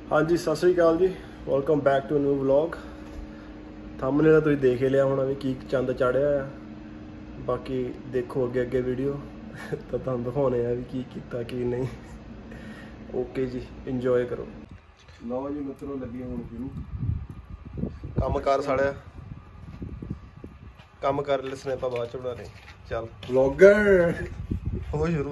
हाँ जी सत श्री अकाल जी, welcome back to new vlog. Thumbnail तुसीं देख ही लिया होना भी की चंद चाढ़िया आ। बाकी देखो अगे अगे वीडियो तो तुहानूं दिखाने भी की कीता की नहीं। ओके जी, इंजॉय करो। लो जी मित्रों, लगी हुण शुरू काम कर साढ़े काम कर ले, स्नैपां बाद च बना ले। चल व्लॉगर हो शुरू।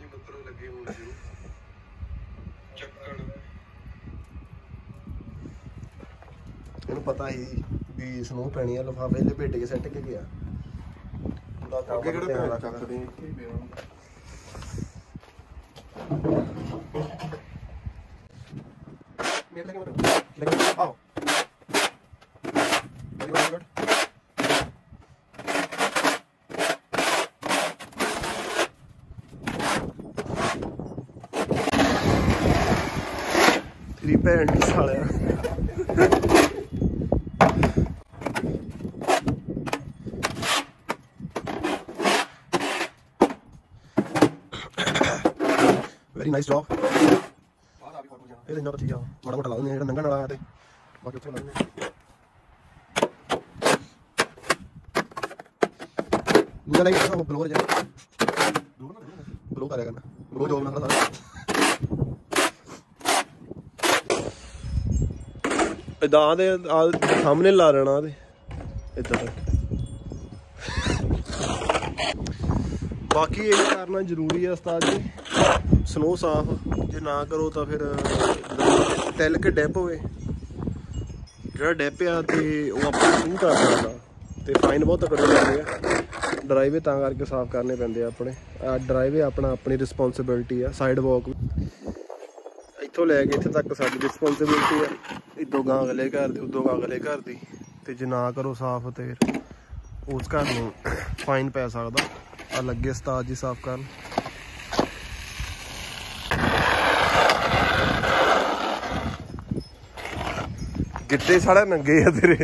ਇਹਨੂੰ ਪਤਾ ਹੀ ਵੀ ਸਨੋ ਪੈਣੀ ਆ, ਲਿਫਾਫੇ ਲਪੇਟ ਕੇ ਸੱਟ ਕੇ ਗਿਆ। ਅੱਗੇ ਕਿਹੜਾ ਧਿਆਨ ਰੱਖਦੇ ਇੱਥੇ ਹੀ ਪਿਆ। ਮੇਰੇ ਲੱਗੇ ਆਓ ਤੇਰੀ ਭੈਣ ਦੀ ਸਾਲਿਆ। Very nice job. ये इन्ना तो ठीक है, माड़ा मोटा ला देंगे जेड़ा नंगा नाला है ते बाकी उत्थे ला देंगे। मुझे लाइक ऐसा वो ब्लोर जाए ब्लो करेगा ना, ब्लो जॉब ना सारा इदां दे सामने ला लेना ते इधर तक। बाकी ये करना जरूरी है उस्ताद जी, स्नो साफ जे ना करो तो फिर तिल के डिप होवे, जो डिप आ तो वह आप नहीं कर सकता तो फाइन बहुत तकड़े लगते हैं। ड्राइवे तां करके साफ करने पैंदे अपने। ड्राइवे अपना अपनी रिस्पोंसिबिलिटी है। साइड वॉक इत्थों लैके इत्थे तक साडी रिस्पोंसिबिलिटी है। इदों गां अगले घर दी उदों अगले घर दी, ते जे ना करो साफ तो उस घर नूं फाइन पै सकदा। आ लगे उस्ताद जी साफ करन। गिट्टे साढ़े नंगे है तेरे।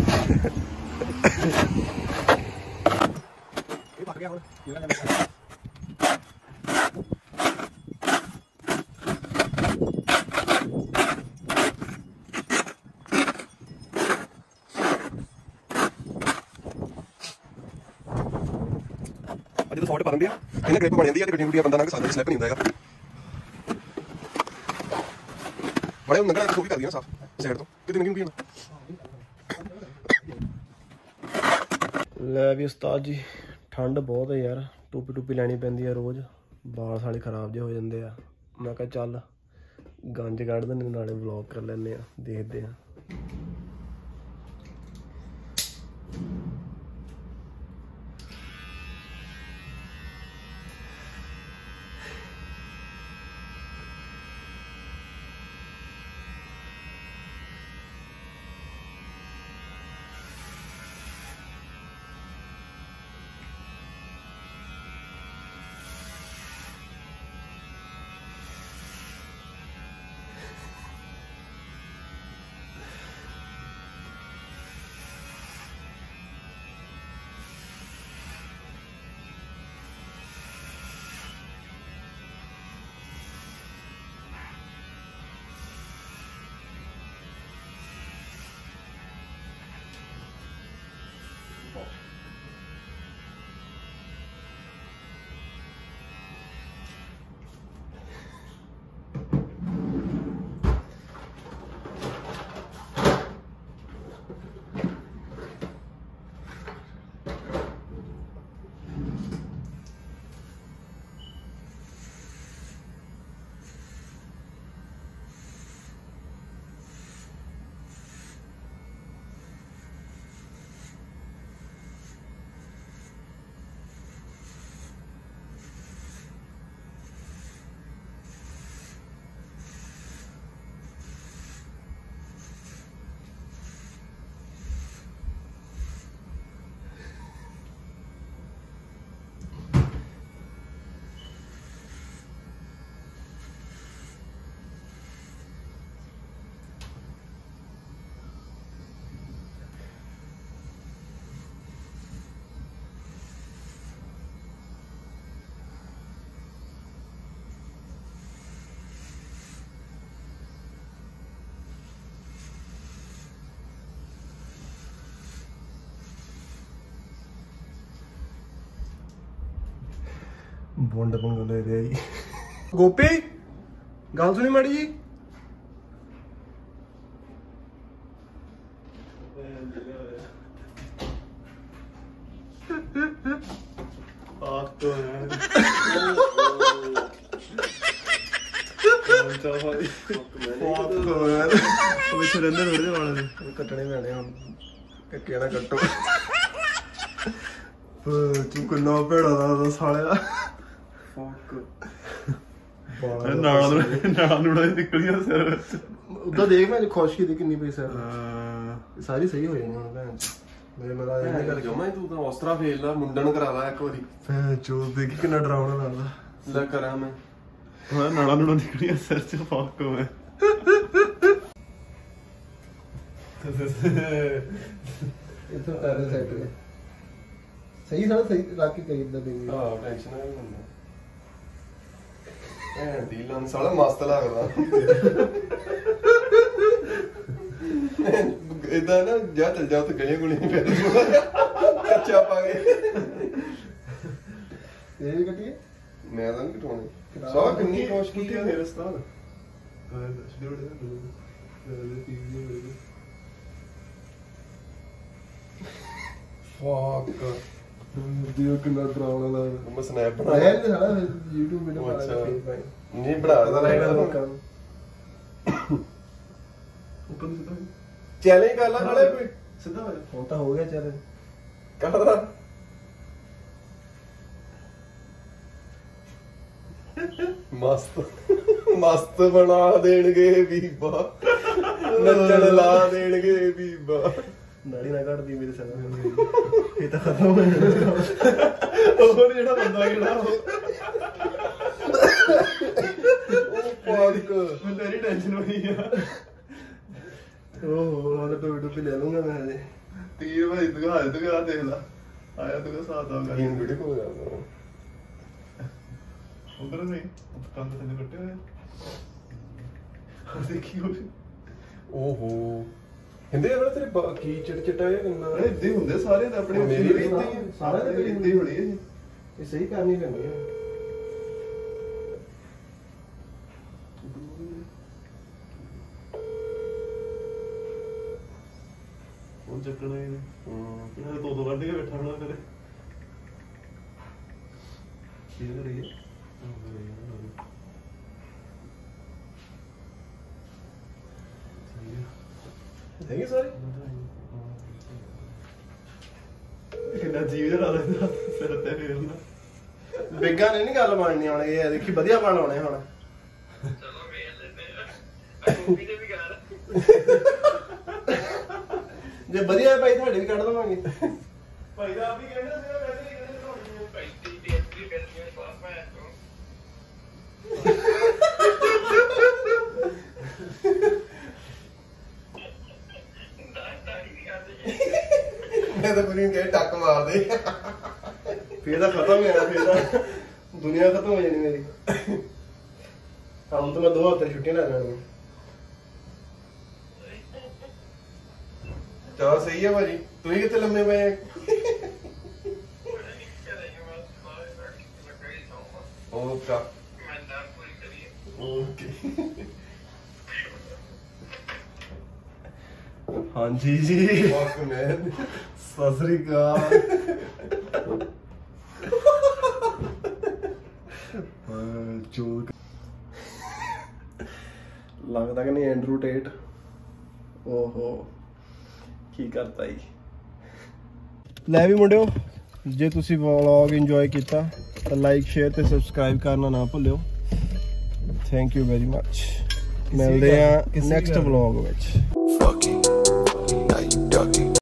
अज तो सॉल्ट पा दिंदी इन्हें ग्रिप बन जाती है, गड्डियां गुड्डियां बंदा ना साथ स्लिप नहीं होंदा हैगा। बड़े नंगा तो भी कर दिया साफ साइड तो कितनी नंगी होगी ले भी उस्ताद जी। ठंड बहुत है यार, टोपी टूपी लैनी पैंदी है रोज़, बाल साले खराब जे हो जाते हैं। मैं कहा चल गंज कढ़ देने नाले व्लॉग कर लेने, देखते हैं। ਬੁੰਡ ਪੰਗ ਲੈ ਰਿਹਾ ਜੀ। ਗੋਪੀ ਗੱਲ ਸੁਣੀ ਮਾੜੀ ਜੀ। ਪਿੱਛੇ ਰਹਿੰਦੇ ਥੋੜੇ ਜਿਹੇ ਵਾਲੇ ਕੱਟਣੇ ਪੈਣੇ ਹੁਣ ਕੱਕੇ ਨਾ ਕੱਟੋ। ਤੂੰ ਕਿੰਨਾ ਭੇੜਾ ਦਾ ਸਾਲਿਆ। ਨਾਲ ਨੂੜਾ ਨਿਕਲੀਆਂ ਸਿਰ ਵਿੱਚ ਉਦਾਂ ਦੇਖ ਮੈਂ ਖੁਸ਼ਕੀ ਦੀ ਕਿੰਨੀ ਪਈ ਸਿਰ ਸਾਰੀ ਸਹੀ ਹੋ ਜਾਣੀ ਹੁਣ ਭੈਣ ਚ। ਮੇਰੇ ਮੇਰਾ ਇਹ ਗੱਲ ਜਮਾ ਤੂੰ ਤਾਂ ਉਸ ਤਰ੍ਹਾਂ ਫੇਲ ਲਾ ਮੁੰਡਣ ਕਰਾ ਲਾ ਇੱਕ ਵਾਰੀ। ਭੈਣ ਚੋ ਦੇਖੀ ਕਿੰਨਾ ਡਰਾਉਣਾ ਲੱਗਦਾ। ਲੈ ਕਰਾਂ ਮੈਂ ਨਾੜਾ ਨੂੜਾ ਨਿਕਲੀਆਂ ਸਿਰ ਚ ਫੱਕ ਹੋਵੇ। ਇੱਥੋਂ ਟਾਇਰ ਸੈੱਟ ਹੈ ਸਹੀ ਸਾਰਾ ਸਹੀ ਰੱਖ ਕੇ ਕਰੀ ਇਦਾਂ ਦੇ। ਹਾਂ ਟੈਨਸ਼ਨ ਨਹੀਂ ਹੁੰਦਾ। ਭੈਣ ਦੀ ਲੰਨ ਸਾਲਾ ਮਸਤ ਲੱਗਦਾ। ਇਦਾਂ ਨਾ ਜਾ ਚੱਲ ਜਾ ਉੱਥੇ ਗਲੀਆਂ ਗੁਲੀਆਂ ਫਿਰ ਕੱਚਾ ਪਾ ਕੇ ਇਹ ਵੀ ਕੱਟੀਏ। ਮੈਂ ਤਾਂ ਨਹੀਂ ਕਟਾਉਣੀ ਸਾਲਾ ਕਿੰਨੀ ਕੋਸ਼ਿਸ਼ ਕੀਤੀ ਮੇਰੇ ਉਸਤਾਦ। ਫੱਕ ਦਿਓ ਕਿੰਨਾ ਡਰਾਉਣਾ ਲੱਗਦਾ। ਮੈਂ ਸਨੈਪ ਬਣਾਇਆ ਨਹੀਂ ਸਾਲਾ YouTube ਵੀਡੀਓ ਬਣਾ ਕੇ ਨਹੀਂ ਬਣਾ ਦਾ ਲਾਈਨ ਲੋਕਾਂ ਨੂੰ ਉੱਪਰ ਨੂੰ ਸਿੱਧਾ ਚੈਲੰਜ ਕਰ ਲਾ ਨਾਲੇ ਕੋਈ ਸਿੱਧਾ ਹੋ ਜਾ। ਹੁਣ ਤਾਂ ਹੋ ਗਿਆ ਚੈਲੰਜ ਕਰਦਾ। ਮਸਤ ਬਣਾ ਦੇਣਗੇ ਬੀਬਾ ਨੱਚਣ ਲਾ ਦੇਣਗੇ ਬੀਬਾ। ਨਾੜੀ ਨਾ ਕੱਢਦੀ ਮੇਰੇ ਸਿਰ ਇਹ ਤਾਂ ਖਤਮ ਹੋ ਜਾਣਾ। ਹੋਰ ਜਿਹੜਾ ਬੰਦਾ ਕਿਹੜਾ ਮੈਨੂੰ ਤੇਰੀ ਟੈਨਸ਼ਨ ਹੋਈ ਆ। ਉਹ ਟੋਪੀ ਲੈ ਲੂੰਗਾ ਮੈਂ ਹਜੇ। ਤੀਰ ਭਾਈ ਦਿਖਾ ਦੇਖ ਲਾ ਆਇਆ ਤੂੰ ਸਾਥ ਆ ਗਿਆ ਵੀਡੀਓ ਕੋਲ ਕਰਦਾ ਉਧਰ ਨਹੀਂ ਕੰਮ ਤੇ ਕੱਟੇ ਹੋਏ ਦੇਖੀ ਓਹੋ ਕਹਿੰਦੇ ਯਾਰ ਤੇਰੇ ਬਾਕੀ ਚਿੜਚਿਟਾ ਇਹ ਕਿੰਨਾ ਇੱਦਾਂ ਹੀ ਹੁੰਦੇ ਸਾਰੇ ਤਾਂ ਆਪਣੇ ਮੇਰੀ ਵੀ ਇੱਦਾਂ ਹੀ ਸਾਰਿਆਂ ਦੇ ਇੱਦਾਂ ਹੀ ਹੋਣੀ ਹੈ ਇਹ ਸਹੀ ਕਰਨੀ ਪੈਂਦੀ ਹੈ। ਉਹ ਚੱਕਣਾ ਹੀ ਇਹਨਾਂ ਤੋਂ ਕੱਢ ਕੇ ਬੈਠਾ ਹੋਣਾ ਤੇਰੇ ਕੀ ਕਰ ਰਹੀ ਹੈ। ਹੈਗੀ ਸਾਰੀ ਕਿੰਨਾ ਜੀਵ ਜਰਾ ਰਹਿੰਦਾ ਸਿਰ ਤੇ ਫੇਰਦਾ। ਬਿੱਗਾ ਨੇ ਨਹੀਂ ਗੱਲ ਬਣਨੀ ਹੁਣ ਇਹ ਦੇਖੀ ਵਧੀਆ ਬਣ ਆਉਣੇ ਹੁਣ। ਚਲੋ ਵੇਖ ਲੈਂਦੇ ਆ ਗੋਪੀ ਦੇ ਵੀ ਗੱਲ ਜੇ ਵਧੀਆ ਭਾਈ ਤੁਹਾਡੇ ਵੀ ਕੱਢ ਦਵਾਂਗੇ। ਭਾਈ ਦਾ ਆਪ ਹੀ ਕਹਿੰਦਾ ਸੀਗਾ ਵੈਸੇ ਹੀ ਕਹਿੰਦੇ ਤੁਹਾਡੀ ਭਾਈ ਦੀ ਐਂਟਰੀ ਕਰਨੀ ਹੈ ਬਾਅਦ ਮੈਂ ਮੈਂ ਤਾਂ ਪੂਰੀ ਕਹਿ ਟੱਕ ਮਾਰ ਦੇ ਫੇਰ ਤਾਂ ਖਤਮ ਹੋ ਜਾਣਾ। ਫੇਰ ਤਾਂ ਦੁਨੀਆ ਖਤਮ ਹੋ ਜਾਣੀ ਮੇਰੀ। ਕੰਮ ਤਾਂ ਮੈਂ 2 ਹਫ਼ਤੇ ਛੁੱਟੀਆਂ ਲੈ ਲੈਣੀਆਂ। ਚਲੋ ਸਹੀ ਹੈ ਭਾਜੀ। ਤੁਸੀਂ ਕਿੱਥੇ ਲੰਮੇ ਪਏ ਆ? ਓਕੇ ਹਾਂਜੀ ਜੀ ਸਤਿ ਸ੍ਰੀ ਅਕਾਲ। ਲੱਗਦਾ ਕਿ ਨਹੀਂ ਐਂਡਰੂ ਟੇਟ। ਓਹੋ ਕੀ ਕਰਤਾ ਜੀ। ਲੈ ਵੀ ਮੁੰਡਿਓ ਜੇ ਤੁਸੀਂ ਵਲੌਗ ਇੰਜੋਏ ਕੀਤਾ ਤਾਂ ਲਾਈਕ ਸ਼ੇਅਰ ਤੇ ਸਬਸਕ੍ਰਾਈਬ ਕਰਨਾ ਨਾ ਭੁੱਲਿਓ। Thank you very much. ਮਿਲਦੇ ਆ ਨੈਕਸਟ ਵਲੌਗ ਵਿੱਚ।